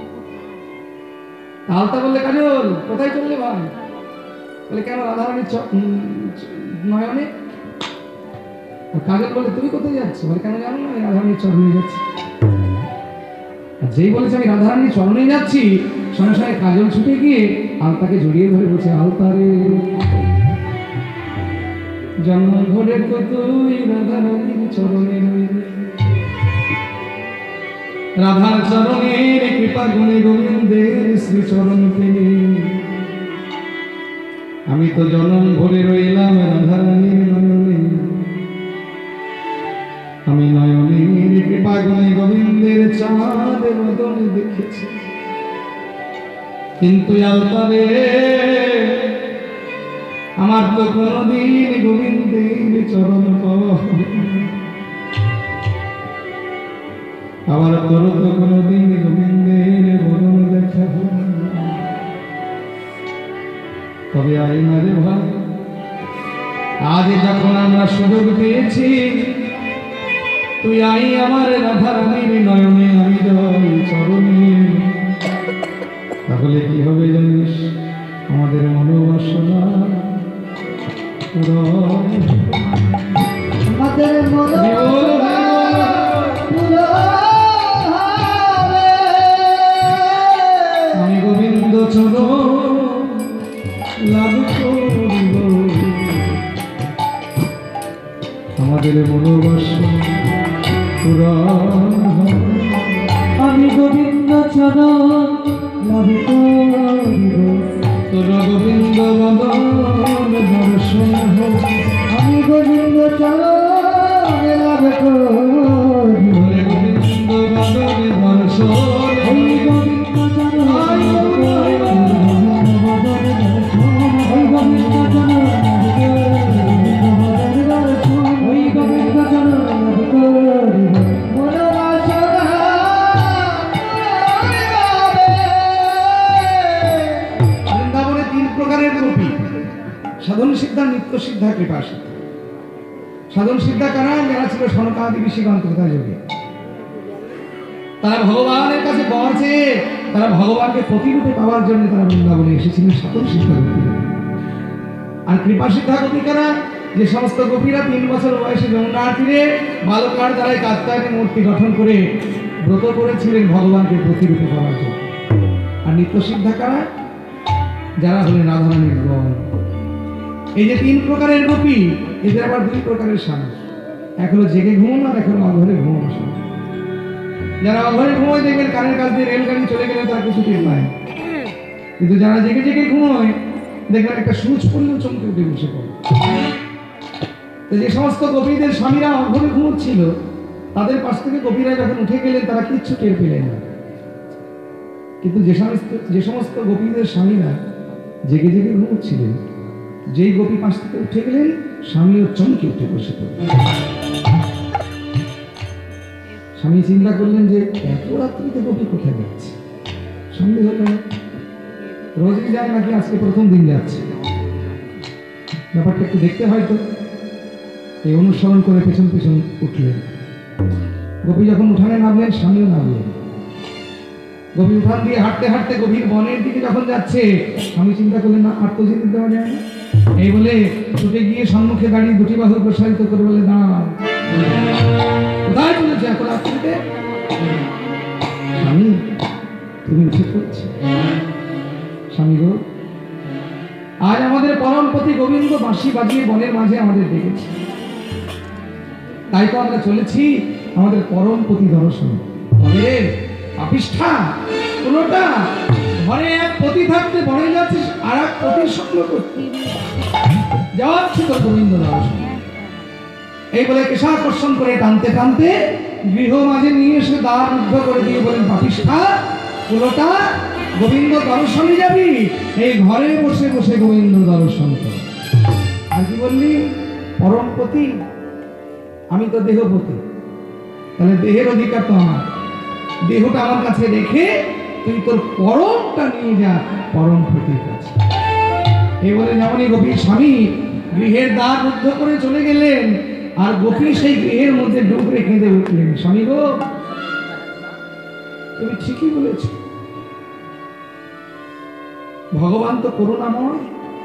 আলতা বললে, কাজল কোথায় চললে ভাই? বলে, কেন? রাধারানীর নয়নে। কাজল বলে, তুমি কোথায় যাচ্ছ? বলে, কেন জানো না? রাধারানীর চরণে যাচ্ছি। আর যেই বলেছে আমি রাধারানীর চরণে যাচ্ছি, সঙ্গে সঙ্গে কাজল ছুটে গিয়ে আলতাকে জড়িয়ে ধরে বলছে, আলতারে জন্ম ধরে তো তুই রাধারানীর চরণে রইলি, রাধার চরণের কৃপা গুণে গোবিন্দের শ্রীচরণ পেলে আমি তো জন্ম ভরে রইলাম রাধারানীর নয়নে, আমি নয়নের কৃপা গুণে গোবিন্দের চাঁদের মতন দেখেছি, কিন্তু আলতারে আমার তো কোনদিন গোবিন্দের চরণ পাওয়া, আমার তোর তো কোনদিন গোবিন্দের বরণ দেখা। তবে আই না রে ভাই, আজ যখন আমরা সুযোগ পেয়েছি, তুই আই আমার রাধারানীর নয়নে, আমি যাই চরণে। তাহলে কি হবে জানিস? আমাদের মনোবাসনা আমাদের আমি গোবিন্দ চরণ লাভ করিব, আমাদের মনোবাসনা পুরাণ। আমি গোবিন্দ চরণ লাভ করিব, তোর গোবিন্দ বদন দর্শন হোক। আমি গোবিন্দ চরণ লাভ করিব, গোবিন্দ বদন দর্শন, ওই গোবিন্দ চরণ লাভ করিব, ওই গোবিন্দ চরণ লাভ করিব, ওই গোবিন্দ চরণ লাভ করিব। বৃন্দাবনে তিন প্রকারের গোপী, সাধন সিদ্ধা, নিত্য সিদ্ধা, কৃপা সিদ্ধা। সাধন সিদ্ধা কারা? যারা ছিল সনকাদি ঋষিগণ ত্রেতা যুগে, তারা ভগবানের কাছে বর চেয়ে, তারা ভগবানকে প্রতিরূপে পাওয়ার জন্য তারা বৃন্দাবনে এসেছিলেন সাধন সিদ্ধা গোপী। আর কৃপা সিদ্ধা গোপী কারা? যে সমস্ত গোপীরা তিন বছর বয়সে যমুনার তীরে বালকার দ্বারাই কাত্যায়নী মূর্তি গঠন করে ব্রত করেছিলেন ভগবানকে প্রতিরূপে পাওয়ার জন্য। আর নিত্য সিদ্ধা কারা? যারা হলেন রাধারানীর গণ। এই যে তিন প্রকারের গোপী, এদের আবার দুই প্রকারের সাহস, এক হলো জেগে ঘুমানো, আর এক হলো অঘরে ঘুমানো সাহস। যারা অঘরে ঘুমোয় দেখবেন কানের কাছ দিয়ে রেলগাড়ি চলে গেলে তারা কিছু টের পায়, কিন্তু যারা জেগে জেগে ঘুমোয় দেখবেন একটা সুচ পড়লেও চমকে উঠে বসে পড়ে। তো যে সমস্ত গোপীদের স্বামীরা অঘরে ঘুমোচ্ছিল, তাদের পাশ থেকে গোপীরা যখন উঠে গেলেন তারা কিচ্ছু টের পেলেন না। কিন্তু যে সমস্ত যে সমস্ত গোপীদের স্বামীরা জেগে জেগে ঘুমোচ্ছিলেন, যেই গোপী পাশ থেকে উঠে গেলেন, স্বামীও চমকে উঠে বসে পড়লেন। স্বামী চিন্তা করলেন যে এত রাত্রিতে গোপী কোথায় যাচ্ছে, সন্দেহ হলো রোজই যায় নাকি আজকে প্রথম দিন যাচ্ছে, ব্যাপারটা একটু দেখতে হয়তো। এই অনুসরণ করে পেছন পেছন উঠলেন। গোপী যখন উঠানে নামলেন, স্বামীও নামলেন। গোপী উঠান দিয়ে হাঁটতে হাঁটতে গভীর বনের দিকে যখন যাচ্ছে, স্বামী চিন্তা করলেন না আর তো যেতে দেওয়া যায় না, এই বলে ছুটে গিয়ে সম্মুখে দাঁড়িয়ে দুটি বাহু প্রসারিত করে বলে, দাঁড়াও, কোথায় চলেছে এত রাত্রিতে? স্বামী, তুমি উঠে পড়ছো। স্বামী গো, আজ আমাদের পরমপতি গোবিন্দ বাঁশি বাজিয়ে বনের মাঝে আমাদের ডেকেছে, তাই তো আমরা চলেছি আমাদের পরমপতি দর্শন। তবে আপিষ্ঠা কোনটা ঘরে এক পতি থাকতে বনে যাচ্ছিস আর এক পতির সঙ্গ করতে যাওয়াচ্ছি তোর গোবিন্দ দর্শন। এই বলে কেশাকর্ষণ করে টানতে টানতে গৃহ মাঝে নিয়ে এসে দ্বার রুদ্ধ করে দিয়ে বলেন, পাপিষ্ঠা কোনটা গোবিন্দ দর্শনে যাবি? এই ঘরে বসে বসে গোবিন্দ দর্শন কর। আর কি বললি? পরমপতি, আমি তো দেহপতি, তাহলে দেহের অধিকার তো আমার, দেহটা আমার কাছে রেখে তুই তোর পরমটা নিয়ে যা পরমপতির কাছে। এই বলে যেমনই গোপীর স্বামী গৃহের দ্বার রুদ্ধ করে চলে গেলেন, আর গোপী সেই গৃহের মধ্যে ডুবরে কেঁদে উঠলেন, স্বামী গো, তুমি ঠিকই বলেছ, ভগবান তো করুণাময়,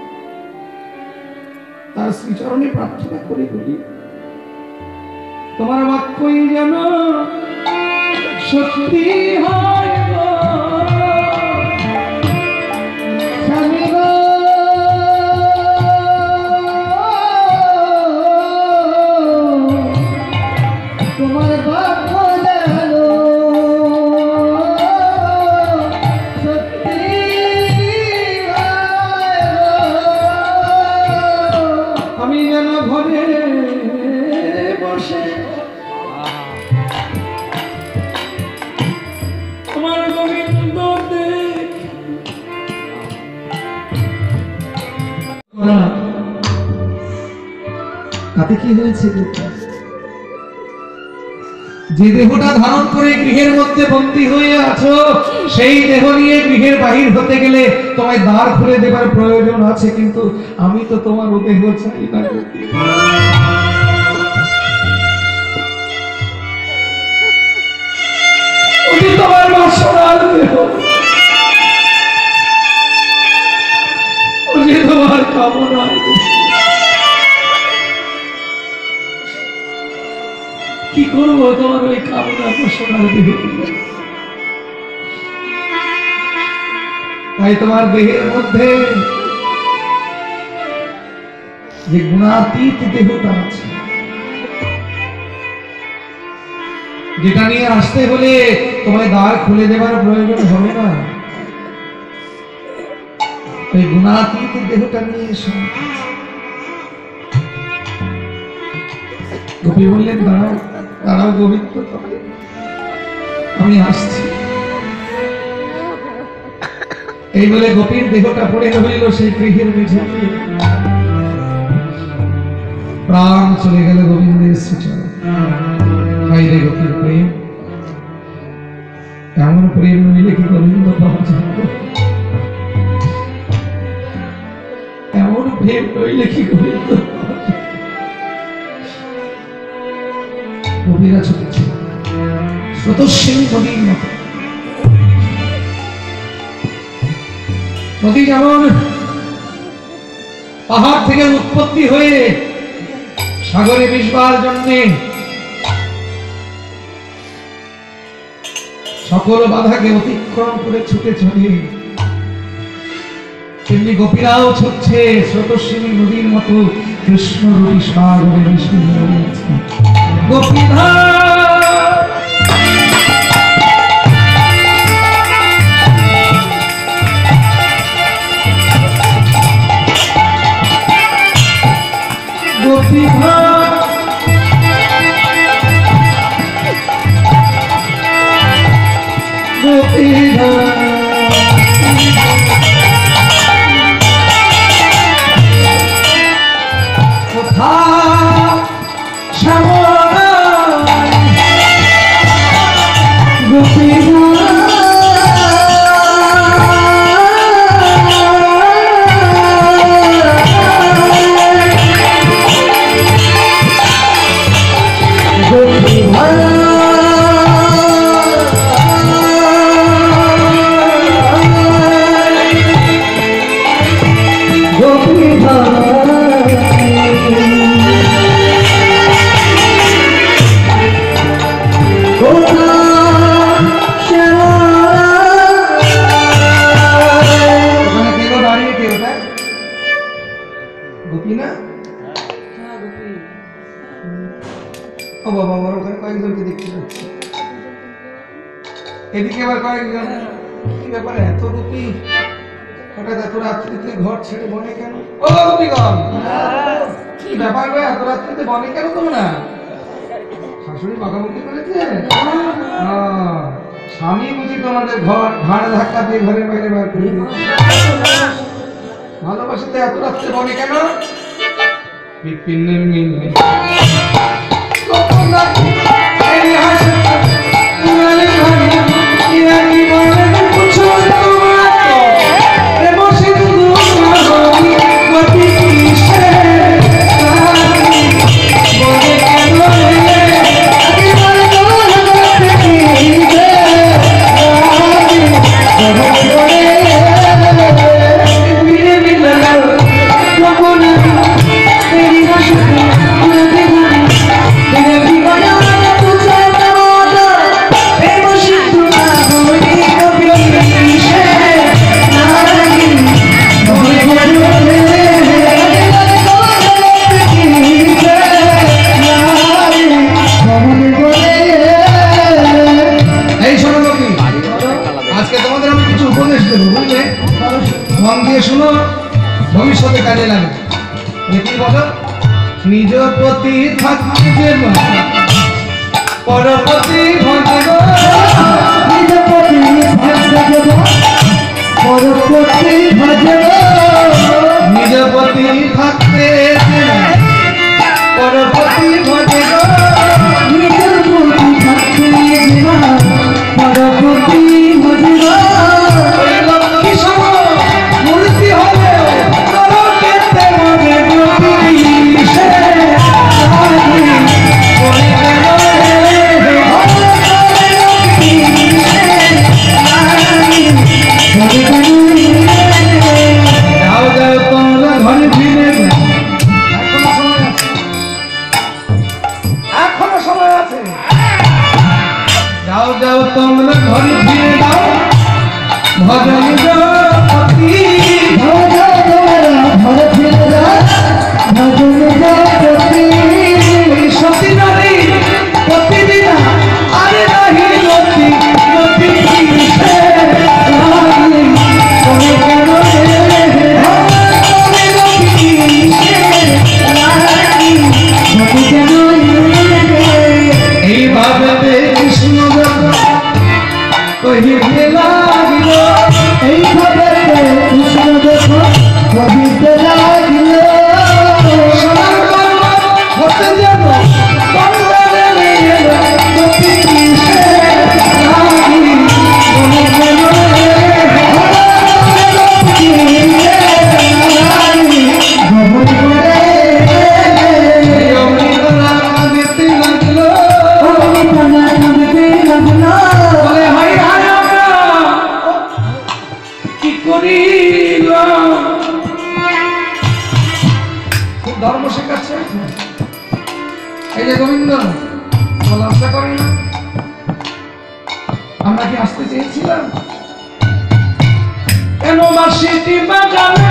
তার শ্রীচরণে প্রার্থনা করে বলি, তোমার বাক্যই যেন সত্যি হয় গো স্বামী গো, তোমার বাক্য যেন সত্যি হয় গো। আমি যেন ঘরে বসে তোমার গোবিন্দ দেখ। তাতে কি হয়েছে? যে দেহটা ধারণ করে গৃহের মধ্যে বন্দী হয়ে আছো, সেই দেহ নিয়ে গৃহের বাহির হতে গেলে তোমায় দ্বার খুলে দেবার প্রয়োজন আছে, কিন্তু আমি তো তোমার ও দেহ চাই না। তোমার বাসনার দেহ, তোমার কামনার দেহ, কি করবো তোমার ওই কামনা বাসনার দেহ? তাই তোমার দেহের মধ্যে যে গুণাতীত দেহটা আছে, যেটা নিয়ে আসতে হলে তোমায় দ্বার খুলে দেবার প্রয়োজন হবে না, এই গুণাতীত দেহটা নিয়ে এসো। গোপী বললেন, দাঁড়াও দাঁড়াও গোবিন্দ, আমি আসছি। এই বলে গোপীর দেহটা পড়ে রইল সেই গৃহের মেঝেতে। প্রাণ চলে গেল গোবিন্দের শ্রীচরণ। বাইরে গোপীর প্রেম, এমন প্রেম নইলে কি গোবিন্দ পাওয়া যাবে? এমন প্রেম নইলে কি গোবিন্দ পাওয়া যাবে? গোপীরা ছুটেছে স্রোতস্বিনী নদীর মতো। নদী যেমন পাহাড় থেকে উৎপত্তি হয়ে সাগরে মিশবার জন্যে সকল বাধাকে অতিক্রম করে ছুটে চলে, তেমনি গোপীরাও ছুটছে স্রোতস্বিনী নদীর মতো কৃষ্ণ রূপী সাগরে মিশে রয়েছে। গোপীধার গোপীধার গোপীধার কোথায় শ্যামলা গোপীধার গোপীধার এদিকে আবার কয়েকজন কি ব্যাপারে এত রূপী হঠাৎ এত রাত্রিতে ঘর ছেড়ে বনে কেন? ও রূপীগণ, কি ব্যাপার গো, এত রাত্রিতে বনে কেন তোমরা? শাশুড়ি বকাবকি করেছে? আহ, স্বামী বুঝি তোমাদের ঘর ভাড়া ধাক্কা দিয়ে ঘরের বাইরে বার করে দিয়েছে। ভালোবাসাতে এত রাত্রে বনে কেন? বিপিনের মিলে ভবিষ্যতে কাজে লাগে। কি বলো? নিজ প্রতি থাকতে পরপতি ভজব, নিজ প্রতি ভজব, পরপতি ভজব, নিজ প্রতি থাকতে পরপতি ভজব, নিজের প্রতি থাকতে পরপতি ভজব। লক্ষ্মী সম মূর্তি হবে তোমরা ঘরে ফিরে যাও, ভজন জপতি ঘরে ফিরে যাও, ভজন জপতি। সতী নারী প্রতিদিন আরে নাহি গতি গতি এইভাবে কৃষ্ণ কহিতে লাগিল, এইভাবে কৃষ্ণ যখন কহিতে লাগিল, সোনার কর্ম হতে যেন কর্মে নিয়ে গতি কিসে লাগি মনে ধর্ম শেখাচ্ছে। এই যে গোবিন্দ লজ্জা করে না? আমরা কি আসতে চেয়েছিলাম? কেন বাঁশিটি বাজালে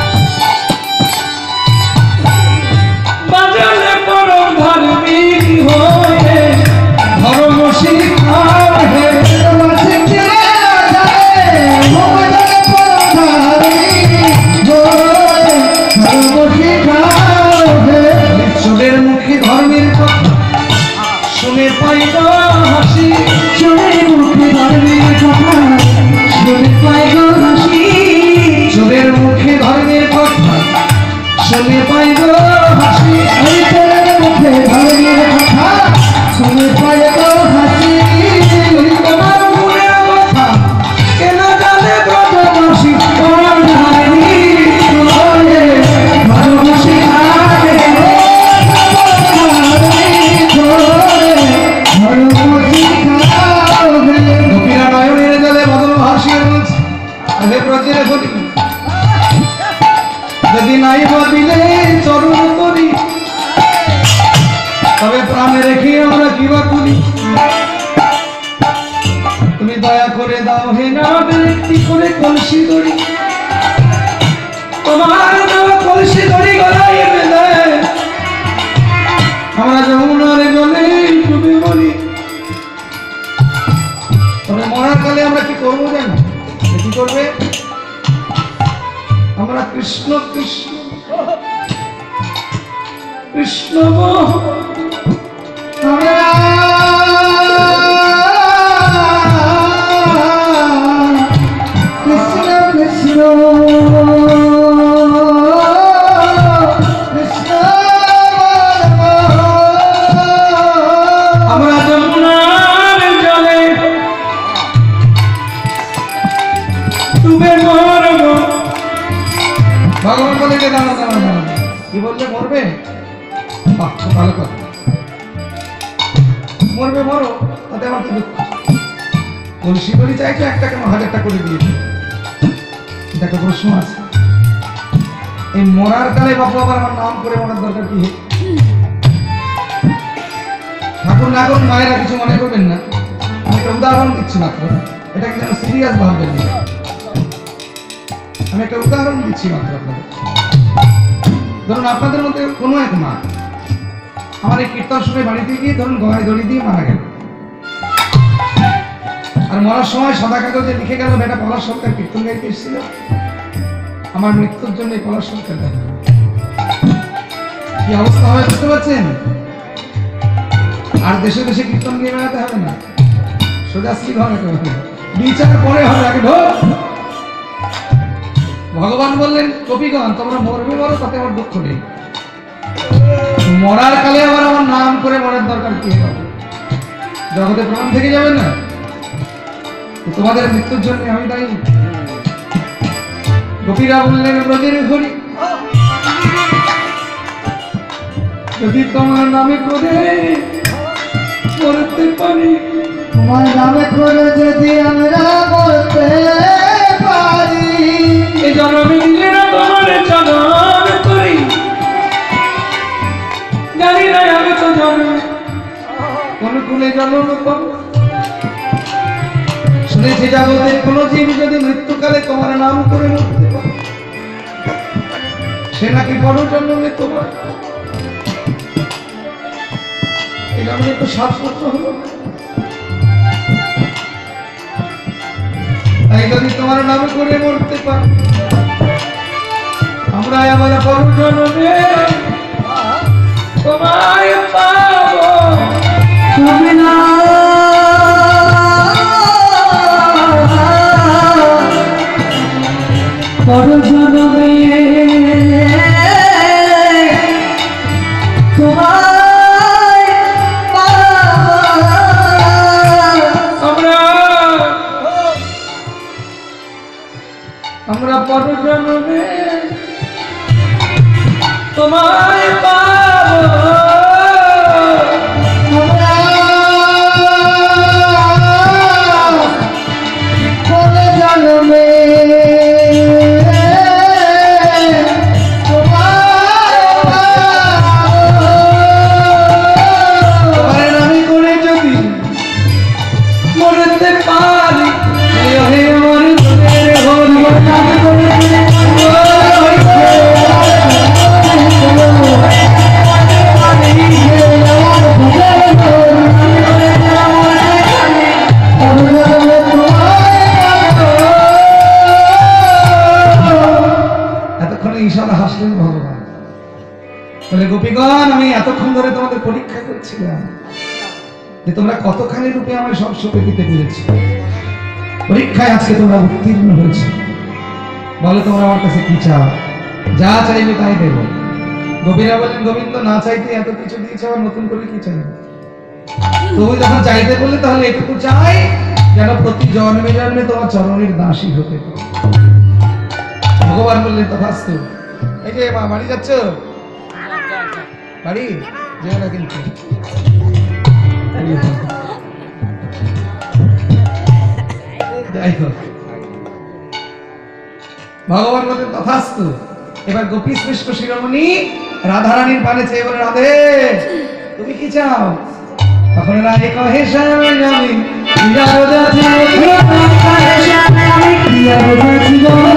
বাজালে পরম ধার্মিক হয়ে ধর্ম শিখাবে, চোরের মুখে ধর্মের কথা শুনে পাইব হাসি, চোরের মুখে ধর্মের কথা শুনে পাইব হাসি, চোরের মুখে ধর্মের কথা শুনে পাইব হাসি, ওই চোরের মুখে ধর্মের কথা শুনে পাইব হাসি। তোমার মনের কথা কেন জানে ব্রজবাসী পরম ধার্মিক হয়ে ধর্ম শিখাবে, গোপীরা নয়নের জলে বদল ভাসিয়ে বলছে, আরে ব্রজের হরি যদি নাই বদিলে চরণ করি তবে প্রাণে রেখে আমরা কিবা করি, তুমি দয়া করে দাও হে না একটি করে কলসি দড়ি, তোমার দেওয়া কলসি দড়ি গলায় বেঁধে আমরা যমুনার জলে ডুবে মরি। তবে মরার কালে আমরা কি করবো জানো? কি করবে? আমরা কৃষ্ণ কৃষ্ণ কৃষ্ণ আমরা কৃষ্ণ কৃষ্ণ কৃষ্ণ আমরা যমুনার জলে ডুবে মরব। ভগবান বলে যে দাঁড়া দাঁড়া দাঁড়া, কি বললে? মরবে? বাহ, খুব ভালো কথা। মরবে মরো, তাতে আমার কি দুঃখ? কলসি করি চাইছো একটা কেন হাজারটা করে দিয়ে দিই। একটা প্রশ্ন আছে, এই মরার কালে বাপু আবার আমার নাম করে মরার দরকার কি? ঠাকুর নাগন মায়েরা কিছু মনে করবেন না, আমি একটা উদাহরণ দিচ্ছি মাত্র, এটা কি যেন সিরিয়াস ভাববেন না। আমি একটা উদাহরণ দিচ্ছি মাত্র আপনাদের। ধরুন আপনাদের মধ্যে কোনো এক মা আমার এই কীর্তন শুনে বাড়িতে গিয়ে ধরুন গলায় দড়ি দিয়ে মারা গেল, আর মরার সময় সাদা কাগজে লিখে গেল বেটা পলাশ সরকার কীর্তন গাইতে এসেছিল, আমার মৃত্যুর জন্য এই পলাশ সরকার দেখা। কি অবস্থা হবে বুঝতে পারছেন? আর দেশে দেশে কীর্তন গিয়ে বেড়াতে হবে না, সোজা শ্রী ঘরে হবে, বিচার পরে হবে, আগে ঢোক। ভগবান বললেন কপিগণ তোমরা মরবে মরো, তাতে আমার দুঃখ নেই। মরার কালে আবার আমার নাম করে মরার দরকার কি হবে? জগতে প্রাণ থেকে যাবে না? তোমাদের মৃত্যুর জন্য আমি দায়ী। গোপীরা বললেন ব্রজের হরি যদি তোমার নামে করে মরতে পারি, তোমার নামে করে যদি আমরা বলতে পারি, এই জন্মে দিলে না তোমার চরণ করি, জানি না আমি তো জন্মে কোন কুলে জন্ম পাবো। শুনেছি জগতের কোন জীব যদি মৃত্যুকালে তোমার নাম করে মরতে পারে, সে নাকি বড় জন্মে তোমার। এই জন্মে তো শ্বাসপত্র হলো, তাই যদি তোমার নাম করে মরতে পারে, আমরা আমার বড় জন্মে তোমায় পাবো। তুমি না বড় জনমে তোমায় আমরা আমরা বড় জন্মে তোমায় পাবো। বড় জনমে তোমার নামে করে যদি মরতে পারি, হে আমার মনের হরি নামে করে এতক্ষণে ইশারা হাসলেন ভগবান। বলে গোপীগণ আমি এতক্ষণ ধরে তোমাদের পরীক্ষা করছিলাম যে তোমরা কতখানি রূপে আমার সব সুখে দিতে পেরেছি। পরীক্ষায় আজকে তোমরা উত্তীর্ণ হয়েছে। বলো তোমরা আমার কাছে কি চাও? যা চাইবে তাই দেবো। গোপীরা বলেন গোবিন্দ না চাইতে এত কিছু দিয়েছে, আবার নতুন করে কি চাইবে? তুমি যখন চাইতে বললে তাহলে এটুকু চাই যেন প্রতি জন্মে জন্মে তোমার চরণের দাসী হতে পারে। ভগবান বললেন তথাস্তু। এই যে মা বাড়ি যাচ্ছ? বাড়ি যেও না কিন্তু। যাই হোক, ভগবান বললেন তথাস্তু। এবার গোপী শ্রেষ্ঠ শিরোমণি রাধারানীর পানে চেয়ে বলে রাধে তুমি কি চাও? তখন রাধে কহে স্বামী আমি ক্রিয়া রোজা ছিল